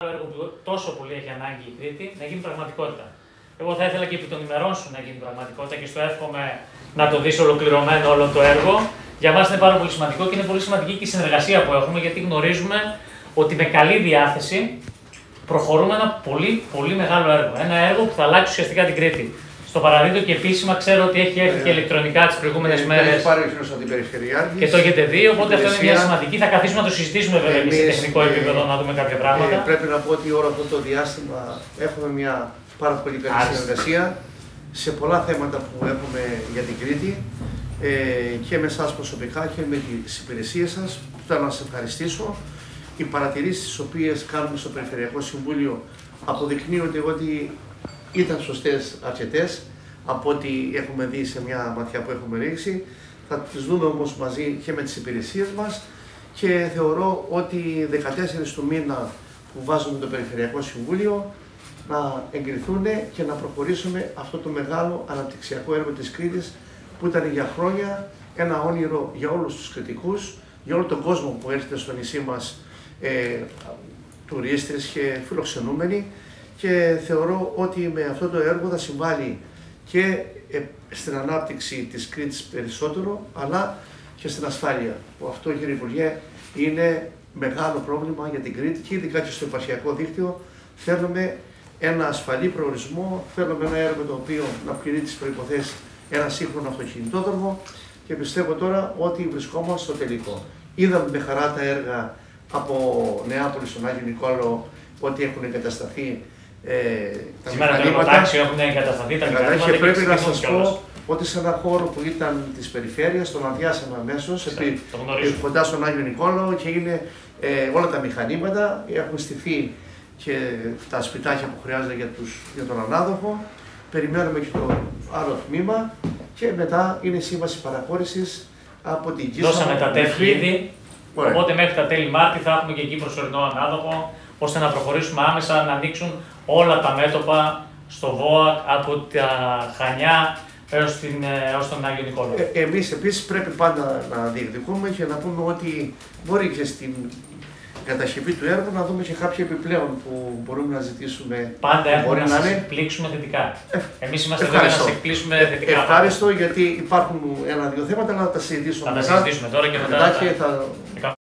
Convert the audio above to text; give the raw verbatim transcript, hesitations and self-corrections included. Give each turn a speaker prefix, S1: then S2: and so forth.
S1: έργο που τόσο πολύ έχει ανάγκη η Κρήτη να γίνει πραγματικότητα. Εγώ θα ήθελα και επί των ημερών σου να γίνει πραγματικότητα και στο εύχομαι να το δεις ολοκληρωμένο όλο το έργο. Για μας είναι πάρα πολύ σημαντικό και είναι πολύ σημαντική και η συνεργασία που έχουμε, γιατί γνωρίζουμε ότι με καλή διάθεση προχωρούμε ένα πολύ, πολύ μεγάλο έργο. Ένα έργο που θα αλλάξει ουσιαστικά την Κρήτη. Στο παραδείγμα και επίσημα ξέρω ότι έχει έρθει και ηλεκτρονικά τις προηγούμενες
S2: ε,
S1: μέρες. Και το έχετε δει, οπότε αυτό είναι μια σημαντική. Θα καθίσουμε να το συζητήσουμε βέβαια και σε τεχνικό
S2: ε,
S1: επίπεδο να δούμε κάποια πράγματα.
S2: Ε, πρέπει να πω ότι όλο αυτό το διάστημα έχουμε μια πάρα πολύ καλή Άριστα. συνεργασία σε πολλά θέματα που έχουμε για την Κρήτη ε, και με εσάς προσωπικά και με τις υπηρεσίες σας. Θέλω να σας ευχαριστήσω. Οι παρατηρήσεις τις οποίες κάνουμε στο Περιφερειακό Συμβούλιο αποδεικνύονται ότι ήταν σωστές αρκετές από ό,τι έχουμε δει σε μια ματιά που έχουμε ρίξει. Θα τις δούμε όμως μαζί και με τις υπηρεσίες μας και θεωρώ ότι δεκατέσσερις του μήνα που βάζουμε το Περιφερειακό Συμβούλιο να εγκριθούν και να προχωρήσουμε αυτό το μεγάλο αναπτυξιακό έργο της Κρήτης που ήταν για χρόνια ένα όνειρο για όλους τους κριτικούς, για όλο τον κόσμο που έρχεται στο νησί μας, ε, τουρίστες και φιλοξενούμενοι, και θεωρώ ότι με αυτό το έργο θα συμβάλλει και στην ανάπτυξη της Κρήτης περισσότερο, αλλά και στην ασφάλεια, που αυτό, κύριε Υπουργέ, είναι μεγάλο πρόβλημα για την Κρήτη και ειδικά και στο επαρχιακό δίκτυο. Θέλουμε ένα ασφαλή προορισμό, θέλουμε ένα έργο το οποίο να πληρεί τις προϋποθέσεις, ένα σύγχρονο αυτοκινητόδρομο, και πιστεύω τώρα ότι βρισκόμαστε στο τελικό. Είδαμε με χαρά τα έργα από Νεάπολη στον Άγιο Νικόλαο ότι έχουν εγκατασταθεί ε, τα μηχανήματα.
S1: Έχουν εγκατασταθεί τα μηχανήματα.
S2: Και πρέπει να σας πω ότι σε ένα χώρο που ήταν της περιφέρειας τον αδειάσαμε αμέσως επί, κοντά στον Άγιο Νικόλαο και είναι ε, όλα τα μηχανήματα, έχουν στηθεί και τα σπιτάκια που χρειάζονται για, τους, για τον ανάδοχο. Περιμένουμε και το άλλο τμήμα και μετά είναι η σύμβαση παραχώρησης από την Κίστα.
S1: Δώσαμε τα τέφη ήδη, οπότε μέχρι τα τέλη Μάρτη θα έχουμε και εκεί προσωρινό ανάδοχο, ώστε να προχωρήσουμε άμεσα, να ανοίξουν όλα τα μέτωπα στο ΒΟΑΚ από τα Χανιά έως, την, έως τον Άγιο Νικόλαο.
S2: Ε, εμείς επίσης πρέπει πάντα να διεκδικούμε και να πούμε ότι μπορεί και στην κατασκευή του έργου να δούμε και κάποια επιπλέον που μπορούμε να ζητήσουμε.
S1: Πάντα έχουμε να σας
S2: είναι...
S1: εκπλήξουμε θετικά. Ε, Εμείς είμαστε εδώ
S2: για
S1: να σας εκπλήσουμε θετικά.
S2: Ευχάριστο, γιατί υπάρχουν ένα-δύο θέματα, αλλά θα τα συζητήσουμε.
S1: Θα τα συζητήσουμε τώρα και μετά.
S2: Θα...